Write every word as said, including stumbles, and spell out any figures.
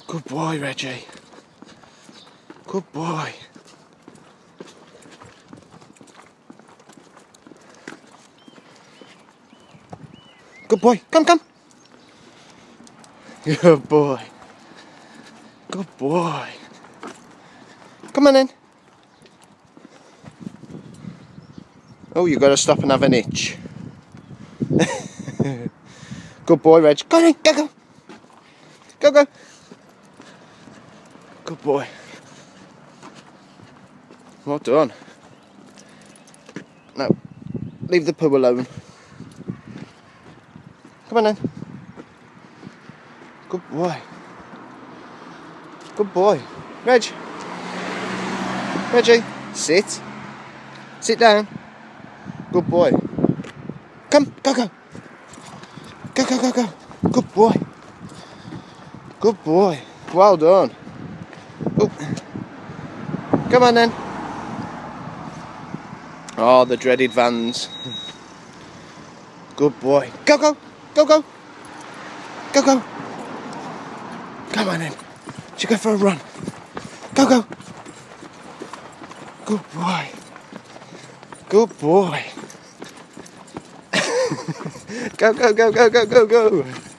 Good boy, Reggie. Good boy. Good boy. Come, come. Good boy. Good boy. Come on in. Oh, you got to stop and have an itch. Good boy, Reg. Go on, go, go. Go, go. Good boy. Well done. No, leave the poo alone. Come on then. Good boy. Good boy. Reg. Reggie, sit. Sit down. Good boy. Come, go, go. Go, go, go, go. Good boy. Good boy. Well done. Oh. Come on then. Oh, the dreaded vans. Good boy. Go, go. Go, go. Go, go. Come on then. Should go for a run. Go, go. Good boy. Good boy. Go, go, go, go, go, go, go.